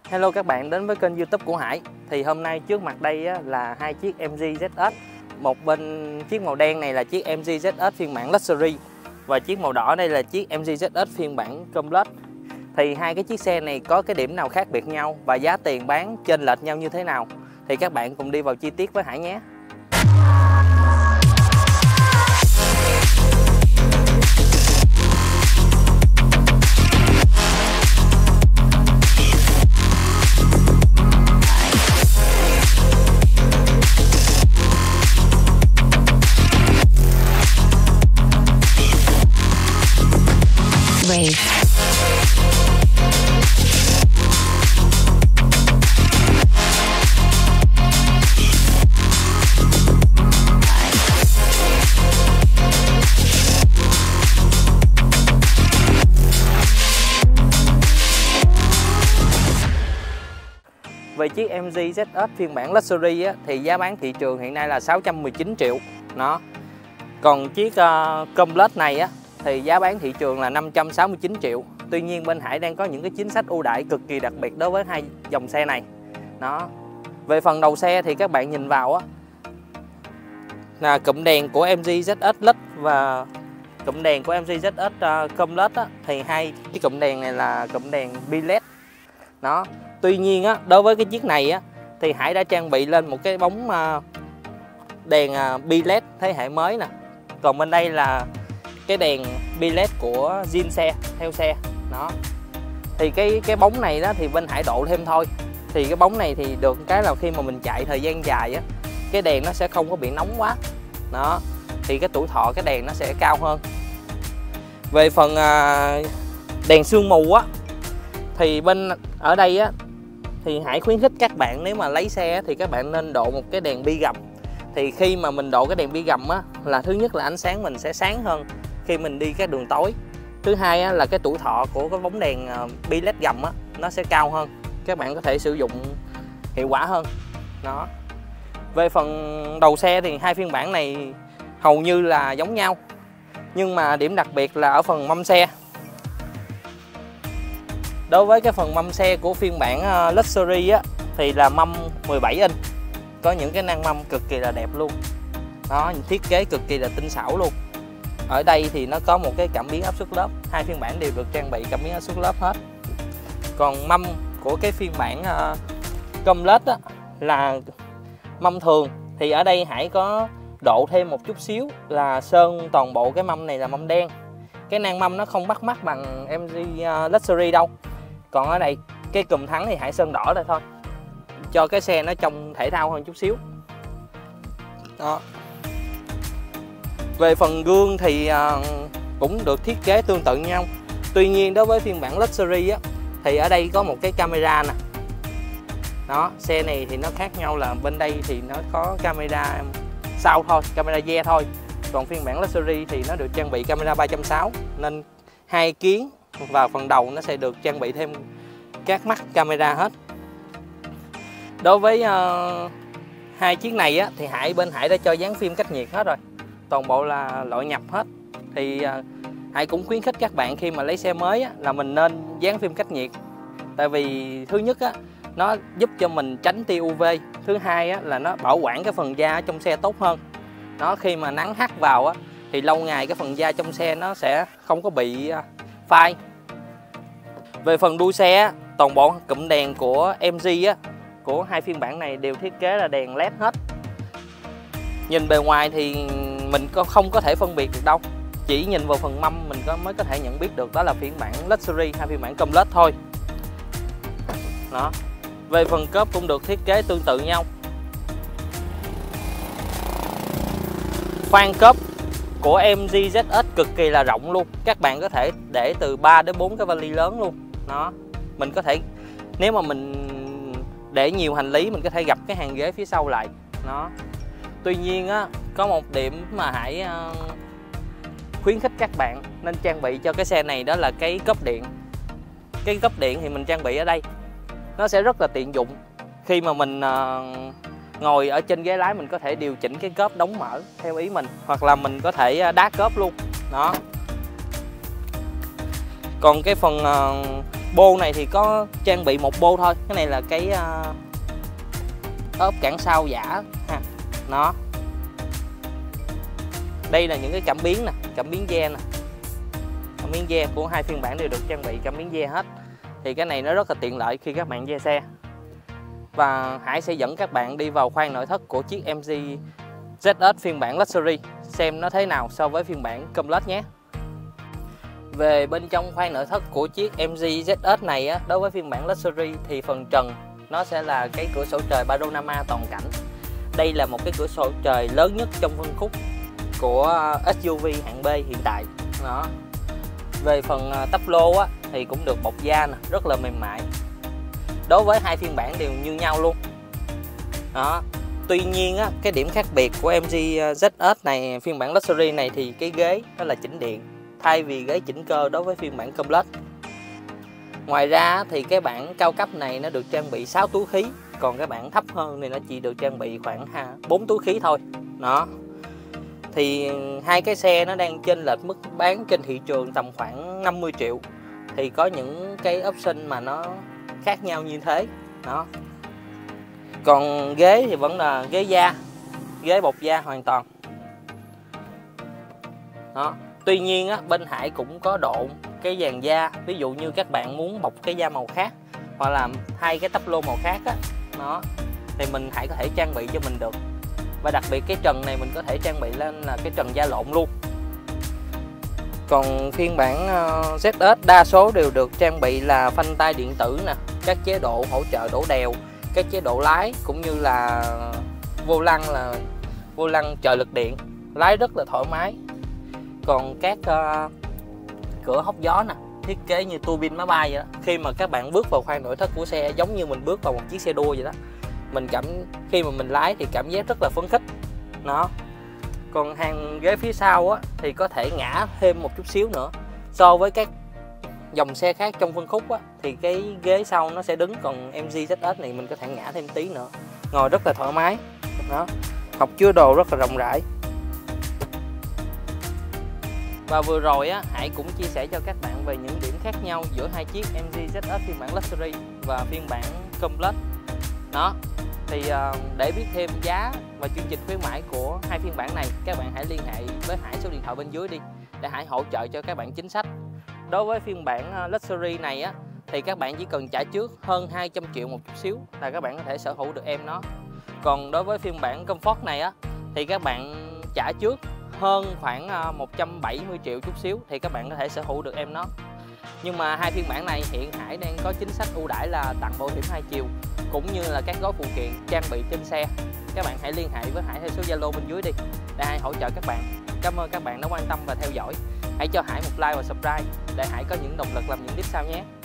Hello các bạn đến với kênh YouTube của Hải. Thì hôm nay trước mặt đây là hai chiếc MG ZS. Một bên chiếc màu đen này là chiếc MG ZS phiên bản Luxury và chiếc màu đỏ đây là chiếc MG ZS phiên bản Complete. Thì hai cái chiếc xe này có cái điểm nào khác biệt nhau và giá tiền bán chênh lệch nhau như thế nào? Thì các bạn cùng đi vào chi tiết với Hải nhé. Về chiếc MG ZS phiên bản Luxury thì giá bán thị trường hiện nay là 619 triệu. Còn chiếc Complete này thì giá bán thị trường là 569 triệu. Tuy nhiên bên Hải đang có những cái chính sách ưu đãi cực kỳ đặc biệt đối với hai dòng xe này. Về phần đầu xe thì các bạn nhìn vào là cụm đèn của MG ZS LED và cụm đèn của MG ZS Complete thì hai cái cụm đèn này là cụm đèn bi-led. Tuy nhiên đối với cái chiếc này thì Hải đã trang bị lên một cái bóng đèn bi-led thế hệ mới nè. Còn bên đây là cái đèn bi-led của zin xe, theo xe. Thì cái bóng này thì bên Hải độ thêm thôi. Thì cái bóng này thì được cái là khi mà mình chạy thời gian dài cái đèn nó sẽ không có bị nóng quá. Thì cái tuổi thọ cái đèn nó sẽ cao hơn. Về phần đèn sương mù thì bên ở đây thì Hải khuyến khích các bạn nếu mà lấy xe thì các bạn nên độ một cái đèn bi gầm. Thì khi mà mình độ cái đèn bi gầm là thứ nhất là ánh sáng mình sẽ sáng hơn khi mình đi cái đường tối. Thứ hai là cái tuổi thọ của cái bóng đèn bi led gầm nó sẽ cao hơn. Các bạn có thể sử dụng hiệu quả hơn. Về phần đầu xe thì hai phiên bản này hầu như là giống nhau. Nhưng mà điểm đặc biệt là ở phần mâm xe. Đối với cái phần mâm xe của phiên bản Luxury thì là mâm 17 inch. Có những cái nang mâm cực kỳ là đẹp luôn. Thiết kế cực kỳ là tinh xảo luôn. Ở đây thì nó có một cái cảm biến áp suất lớp. Hai phiên bản đều được trang bị cảm biến áp suất lớp hết. Còn mâm của cái phiên bản Complete là mâm thường. Thì ở đây Hải có độ thêm một chút xíu là sơn toàn bộ cái mâm này là mâm đen. Cái nang mâm nó không bắt mắt bằng MG Luxury đâu. Còn ở đây cái cùm thắng thì Hải sơn đỏ đây thôi, cho cái xe nó trông thể thao hơn chút xíu. Về phần gương thì cũng được thiết kế tương tự nhau. Tuy nhiên đối với phiên bản Luxury thì ở đây có một cái camera nè. Xe này thì nó khác nhau là bên đây thì nó có camera sau thôi, camera rear thôi. Còn phiên bản Luxury thì nó được trang bị camera 360 nên hai kiến và phần đầu nó sẽ được trang bị thêm các mắt camera hết. Đối với hai chiếc này thì bên Hải đã cho dán phim cách nhiệt hết rồi. Toàn bộ là loại nhập hết. Thì Hải cũng khuyến khích các bạn khi mà lấy xe mới là mình nên dán phim cách nhiệt. Tại vì thứ nhất nó giúp cho mình tránh tia UV. Thứ hai là nó bảo quản cái phần da trong xe tốt hơn. Khi mà nắng hắt vào thì lâu ngày cái phần da trong xe nó sẽ không có bị phai. Về phần đuôi xe toàn bộ cụm đèn của MG của hai phiên bản này đều thiết kế là đèn led hết. Nhìn bề ngoài thì mình không có thể phân biệt được đâu. Chỉ nhìn vào phần mâm mình mới có thể nhận biết được đó là phiên bản Luxury hay phiên bản Complete thôi. Về phần cốp cũng được thiết kế tương tự nhau. Khoang cốp của MG ZS cực kỳ là rộng luôn. Các bạn có thể để từ 3 đến 4 cái vali lớn luôn. Mình có thể, nếu mà mình để nhiều hành lý mình có thể gập cái hàng ghế phía sau lại. Tuy nhiên có một điểm mà Hải khuyến khích các bạn nên trang bị cho cái xe này, đó là cái cốp điện. Cái cốp điện thì mình trang bị ở đây nó sẽ rất là tiện dụng. Khi mà mình ngồi ở trên ghế lái mình có thể điều chỉnh cái cốp đóng mở theo ý mình, hoặc là mình có thể đá cốp luôn. Còn cái phần Bô này thì có trang bị một bô thôi, cái này là cái ốp cản sau giả ha. Nó đây là những cái cảm biến nè, cảm biến ge nè, cảm biến ge của hai phiên bản đều được trang bị cảm biến ge hết. Thì cái này nó rất là tiện lợi khi các bạn ve xe. Và Hải sẽ dẫn các bạn đi vào khoang nội thất của chiếc MG ZS phiên bản Luxury xem nó thế nào so với phiên bản Complete nhé. Về bên trong khoang nội thất của chiếc MG ZS này á, đối với phiên bản Luxury thì phần trần nó sẽ là cái cửa sổ trời panorama toàn cảnh. Đây là một cái cửa sổ trời lớn nhất trong phân khúc của SUV hạng B hiện tại. Đó. Về phần tắp lô á, thì cũng được bọc da nè, rất là mềm mại. Đối với hai phiên bản đều như nhau luôn. Đó. Tuy nhiên á, cái điểm khác biệt của MG ZS này, phiên bản Luxury này thì cái ghế nó là chỉnh điện thay vì ghế chỉnh cơ đối với phiên bản Complete. Ngoài ra thì cái bản cao cấp này nó được trang bị 6 túi khí, còn cái bản thấp hơn thì nó chỉ được trang bị khoảng 4 túi khí thôi. Đó. Thì hai cái xe nó đang chênh lệch mức bán trên thị trường tầm khoảng 50 triệu. Thì có những cái option mà nó khác nhau như thế. Đó. Còn ghế thì vẫn là ghế da, ghế bọc da hoàn toàn. Đó. Tuy nhiên á, bên Hải cũng có độ cái dàn da, ví dụ như các bạn muốn bọc cái da màu khác hoặc là hai cái tắp lô màu khác á, đó, thì Hải có thể trang bị cho mình được. Và đặc biệt cái trần này mình có thể trang bị lên là cái trần da lộn luôn. Còn phiên bản ZS đa số đều được trang bị là phanh tay điện tử nè, các chế độ hỗ trợ đổ đèo, các chế độ lái cũng như là vô lăng trợ lực điện, lái rất là thoải mái. Còn các cửa hốc gió nè, thiết kế như tua bin máy bay vậy đó. Khi mà các bạn bước vào khoang nội thất của xe giống như mình bước vào một chiếc xe đua vậy đó. Khi mà mình lái thì cảm giác rất là phấn khích. Đó. Còn hàng ghế phía sau á, thì có thể ngã thêm một chút xíu nữa. So với các dòng xe khác trong phân khúc á, thì cái ghế sau nó sẽ đứng, còn MG ZS này mình có thể ngã thêm tí nữa. Ngồi rất là thoải mái. Đó. Hộc chứa đồ rất là rộng rãi. Và vừa rồi á, Hải cũng chia sẻ cho các bạn về những điểm khác nhau giữa hai chiếc MG ZS phiên bản Luxury và phiên bản Complete. Đó. Thì để biết thêm giá và chương trình khuyến mãi của hai phiên bản này, các bạn hãy liên hệ với Hải số điện thoại bên dưới đi để Hải hỗ trợ cho các bạn chính sách. Đối với phiên bản Luxury này á, thì các bạn chỉ cần trả trước hơn 200 triệu một chút xíu là các bạn có thể sở hữu được em nó. Còn đối với phiên bản Comfort này á, thì các bạn trả trước hơn khoảng 170 triệu chút xíu thì các bạn có thể sở hữu được em nó. Nhưng mà hai phiên bản này hiện Hải đang có chính sách ưu đãi là tặng bảo hiểm 2 chiều cũng như là các gói phụ kiện trang bị trên xe. Các bạn hãy liên hệ với Hải theo số Zalo bên dưới đi để Hải hỗ trợ các bạn. Cảm ơn các bạn đã quan tâm và theo dõi. Hãy cho Hải một like và subscribe để Hải có những động lực làm những clip sau nhé.